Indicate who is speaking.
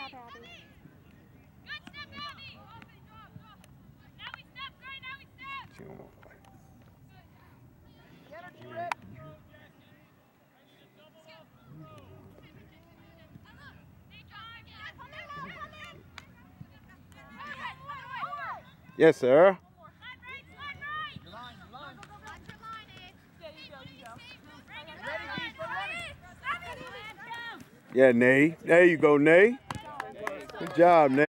Speaker 1: job, Abby.
Speaker 2: Yes, sir. Yeah, Nay. There you go, Nay. Good job, Nay.